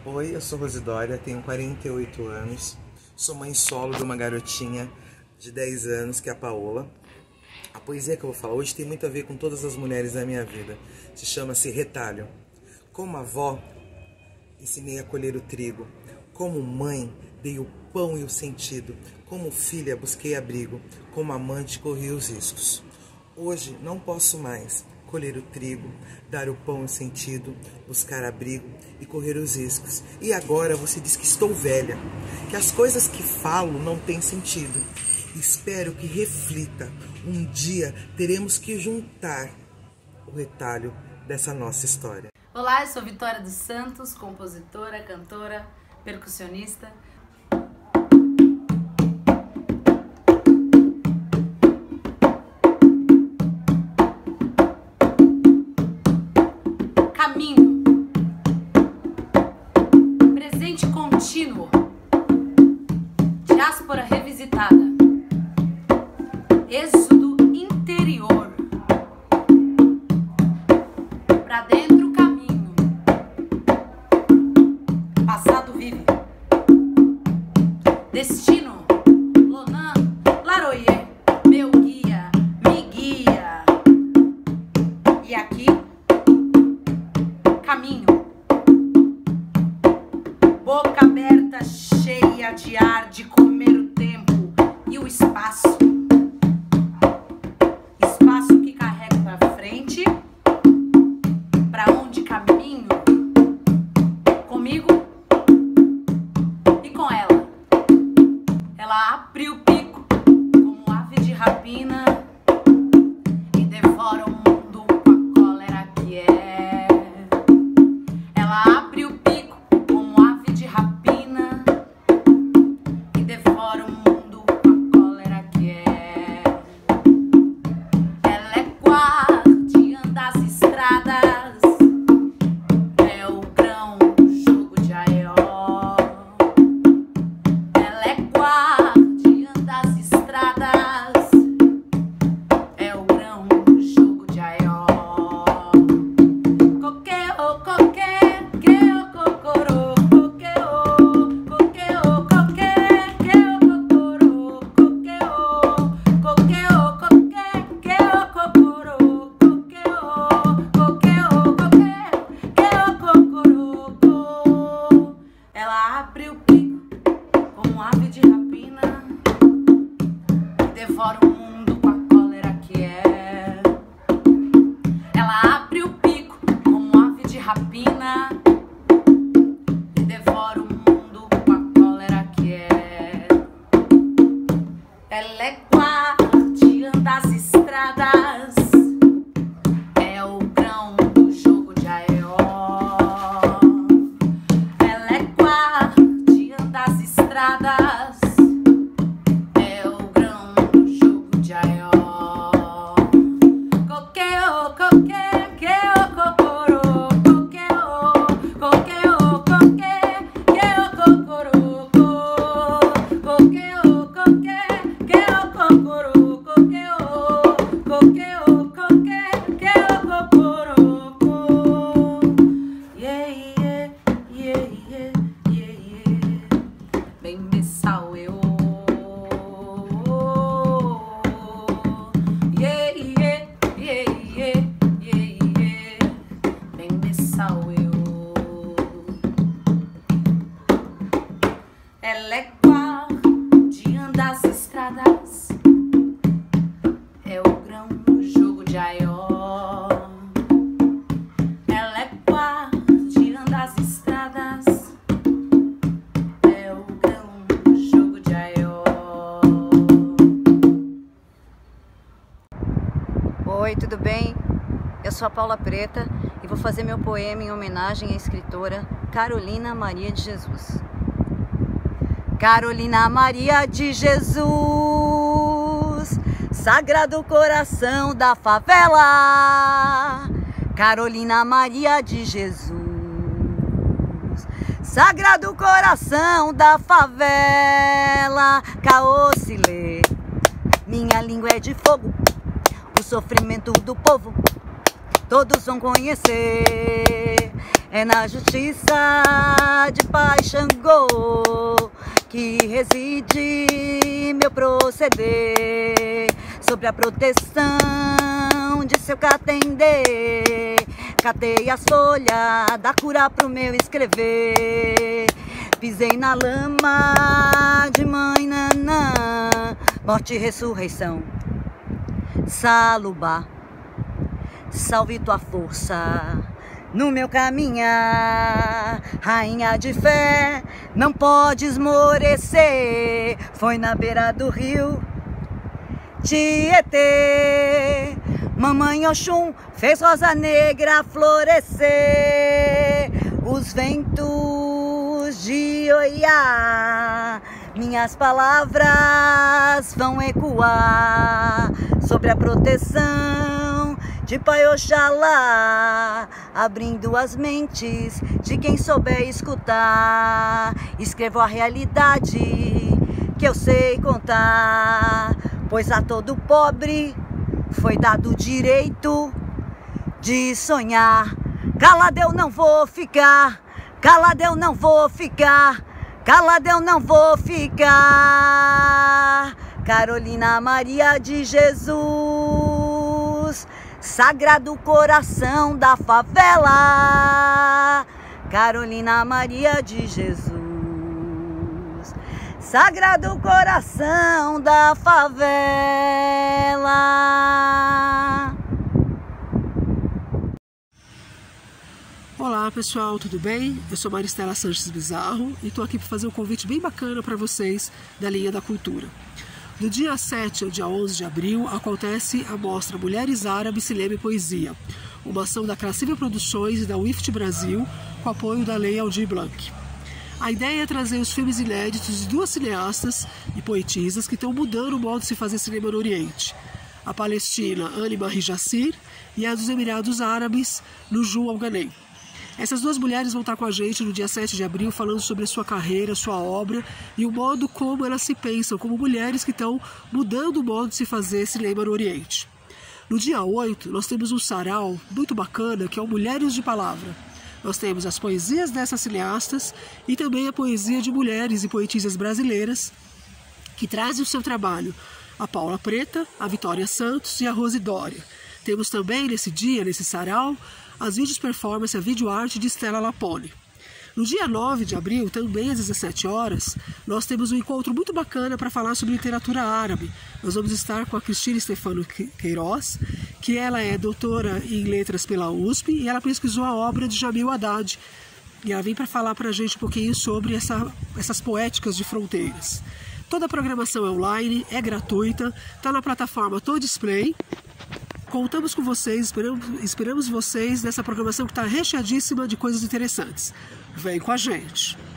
Oi, eu sou Rosidória, tenho 48 anos, sou mãe solo de uma garotinha de 10 anos, que é a Paola. A poesia que eu vou falar hoje tem muito a ver com todas as mulheres da minha vida. Chama-se Retalho. Como avó, ensinei a colher o trigo. Como mãe, dei o pão e o sentido. Como filha, busquei abrigo. Como amante, corri os riscos. Hoje não posso mais colher o trigo, dar o pão e o sentido, buscar abrigo e correr os riscos. E agora você diz que estou velha, que as coisas que falo não têm sentido. Espero que reflita. Um dia teremos que juntar o retalho dessa nossa história. Olá, eu sou Vitória dos Santos, compositora, cantora, percussionista. Caminho, presente contínuo, diáspora revisitada, êxodo interior, pra dentro caminho, passado vive, destino, Lonan, Laroyer, meu guia, me guia, e aqui, caminho, boca aberta, cheia de ar, de comer o tempo e o espaço. Espaço que carrego pra frente, pra onde caminho, comigo e com ela. Ela abre o bico como ave de rapina e devora o mundo com a cólera que é. Ela abre o bico como ave de rapina e devora o mundo com a cólera que é. Ela é guardiã das estradas, é o grão do jogo de Aió. Ela é guardiã das estradas, é o grão do jogo de Aió. Coqueô, coquê, queô, cocorô, coqueô, coqueô, coquê, queô, cocorô, coqueô, coqueô, coquê, queô, cocorô, coqueô, coqueô, coquê, queô, cocorô, co. Ela abre o bico como ave de rapina e devora o mundo com a cólera que é. Ela abre o bico como ave de rapina e devora o mundo com a cólera que é. Ela é guardiã das estradas, é o grão do jogo de Aió. Ela é guardiã das estradas, é o grão do jogo de Aió. Coqueô, coquê, queô, cocorô, coqueô, coqueô, coquê, queô, cocorô, co. Coqueô, coquê, queô, cocorô, coqueô, coqueô, coquê, queô, cocorô, co. Yeah, yeah, yeah, yeah, yeah, yeah. Bem missal eu. Yeah, yeah, yeah, yeah, yeah, yeah. Bem missal eu. Ela é guardiã das estradas, é o grão do jogo de Aió. Ela é guardiã das estradas, é o grão do jogo de Aió. Oi, tudo bem? Eu sou a Paula Preta e vou fazer meu poema em homenagem à escritora Carolina Maria de Jesus. Carolina Maria de Jesus, Sagrado Coração da favela. Carolina Maria de Jesus, Sagrado Coração da favela. Caocilê, minha língua é de fogo, o sofrimento do povo todos vão conhecer. É na justiça de Pai Xangô que reside meu proceder, sobre a proteção de seu catendê. Catei as folhas da cura pro meu escrever. Pisei na lama de mãe Nanã, morte e ressurreição. Salubá, salve tua força no meu caminhar, rainha de fé, não pode esmorecer. Foi na beira do rio Tietê, mamãe Oxum fez rosa negra florescer. Os ventos de Oiá, minhas palavras vão ecoar sobre a proteção de Pai Oxalá, abrindo as mentes de quem souber escutar. Escrevo a realidade que eu sei contar, pois a todo pobre foi dado o direito de sonhar. Calado eu não vou ficar, calado eu não vou ficar, calado eu não vou ficar. Carolina Maria de Jesus, Sagrado Coração da Favela. Carolina Maria de Jesus, Sagrado Coração da Favela. Olá pessoal, tudo bem? Eu sou Maristela Sanches Bizarro e estou aqui para fazer um convite bem bacana para vocês da linha da cultura. Do dia 7 ao dia 11 de abril acontece a mostra Mulheres Árabes, Cinema e Poesia, uma ação da Crassível Produções e da WIFT Brasil com apoio da Lei Aldir Blanc. A ideia é trazer os filmes inéditos de duas cineastas e poetisas que estão mudando o modo de se fazer cinema no Oriente. A palestina Anne Marie Jassir e a dos Emirados Árabes, Nuju Al-Ghanem. Essas duas mulheres vão estar com a gente no dia 7 de abril falando sobre a sua carreira, sua obra e o modo como elas se pensam como mulheres que estão mudando o modo de se fazer cinema no Oriente. No dia 8, nós temos um sarau muito bacana que é o Mulheres de Palavra. Nós temos as poesias dessas cineastas e também a poesia de mulheres e poetisas brasileiras que trazem o seu trabalho. A Paula Preta, a Vitória Santos e a Rose Dória. Temos também nesse dia, nesse sarau, as vídeos performance, a videoarte de Stella Lapone. No dia 9 de abril, também às 17 horas, nós temos um encontro muito bacana para falar sobre literatura árabe. Nós vamos estar com a Cristina Stefano Queiroz, que ela é doutora em letras pela USP e ela pesquisou a obra de Jamil Haddad. E ela vem para falar para a gente um pouquinho sobre essas poéticas de fronteiras. Toda a programação é online, é gratuita, está na plataforma Todisplay. Contamos com vocês, esperamos vocês nessa programação que está recheadíssima de coisas interessantes. Vem com a gente!